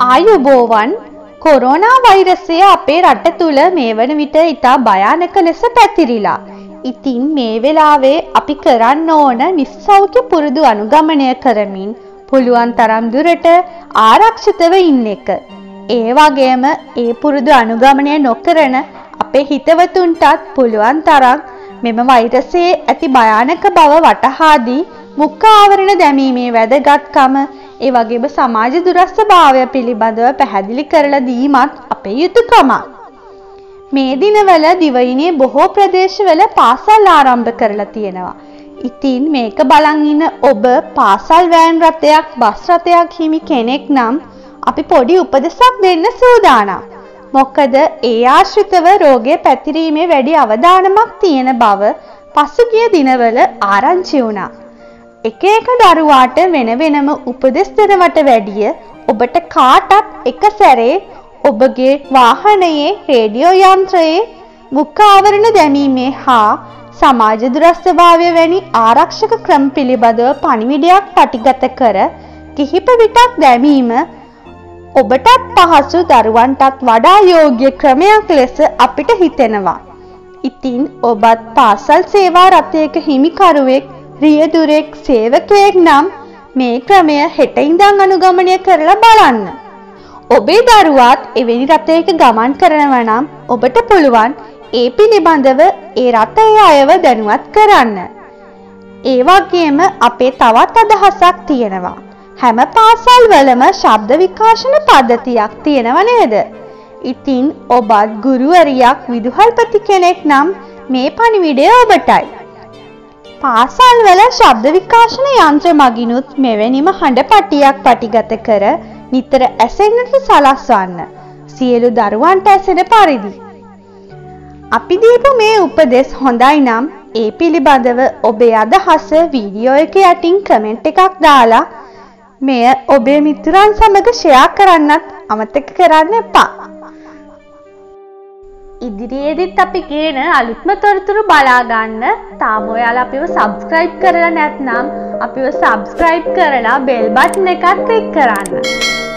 ආයුබෝවන් කොරෝනා වෛරසය අපේ රට තුල මේ වන විට ඉතා භයානක ලෙස පැතිරිලා. ඉතින් මේ වෙලාවේ අපි කරන්න ඕන නිස්සෞඛ්‍ය පුරුදු අනුගමනය කරමින් පුළුවන් තරම් දුරට ආරක්ෂිතව ඉන්න එක. ඒ වගේම ඒ පුරුදු අනුගමනය නොකරන අපේ හිතවතුන්ටත් පුළුවන් තරම් මෙම වෛරසයේ ඇති භයානක බව වටහා දී මුඛ ආවරණ දැමීමේ වැදගත්කම ඒ වගේම සමාජ දුරස්ථභාවය පිළිබඳව පැහැදිලි කරලා දීමත් අපේ යුතුයකමක්. මේ දිනවල දිවයිනේ බොහෝ ප්‍රදේශවල පාසල් ආරම්භ කරලා තියෙනවා. ඉතින් මේක බලන් ඉන්න ඔබ පාසල් වෑන් රථයක් බස් රථයක් හිමි කෙනෙක් නම් අපි පොඩි උපදෙසක් දෙන්න සූදානම්. මොකද ඒ ආශ්‍රිතව රෝගය පැතිරීමේ වැඩි අවදානමක් තියෙන බව පසුගිය දිනවල ආරංචි වුණා. එක එක දරුවාට වෙන වෙනම උපදෙස් දෙනවට වැඩිය ඔබට කාටත් එක සැරේ ඔබගේ වාහනයේ රේඩියෝ යන්ත්‍රයේ මුඛ ආවරණ දැමීමේ හා සමාජ දුරස්ථභාවය වැනි ආරක්ෂක ක්‍රම පිළිබඳව පණිවිඩයක් පටිගත කර කිහිප විටක් දැමීම ඔබටත් පහසු දරුවන්ටත් වඩා යෝග්‍ය ක්‍රමයක් ලෙස අපිට හිතෙනවා. ඉතින් ඔබත් පාසල් සේවා රථයක හිමිකරුවෙක් රියදුරෙක් සේවකයෙක් නම් මේ ක්‍රමය හෙට ඉඳන් අනුගමනය කරලා බලන්න. ඔබේ දරුවාත් එවැනි රථයක ගමන් කරනවා නම් ඔබට පුළුවන් ඒ පිළිබඳව ඒ රථයේ අයව දැනුවත් කරන්න. ඒ වගේම අපේ තවත් අදහසක් තියෙනවා. හැම පාසල් වලම ශබ්ද විකාශන පද්ධතියක් තියෙනව නේද? ඉතින් ඔබත් ගුරුවරියක් විදුහල්පති කෙනෙක් නම් මේ පණිවිඩය ඔබටයි. පාසල් වල ශබ්ද විකාශන යන්ත්‍ර මගිනුත් මෙවැනිම හඬ පටියක් පටිගත කර නිතර ඇසෙන්නට සලස්වන්න. සියලු දරුවන්ට ඇසෙන පරිදි. අපි දීපු මේ උපදෙස් හොඳයි නම් ඒ පිළිබඳව ඔබේ අදහස වීඩියෝ එක යටින් කමෙන්ට් එකක් දාලා මෙය ඔබේ මිතුරන් සමග ෂෙයා කරන්නත් අමතක කරන්න එපා. ඉදිරියේදීත් අපි කියන අලුත්ම තොරතුරු බලා ගන්න තාම ඔයාලා අපිව subscribe කරලා නැත්නම් අපිව subscribe කරලා bell button එකත් click කරන්න.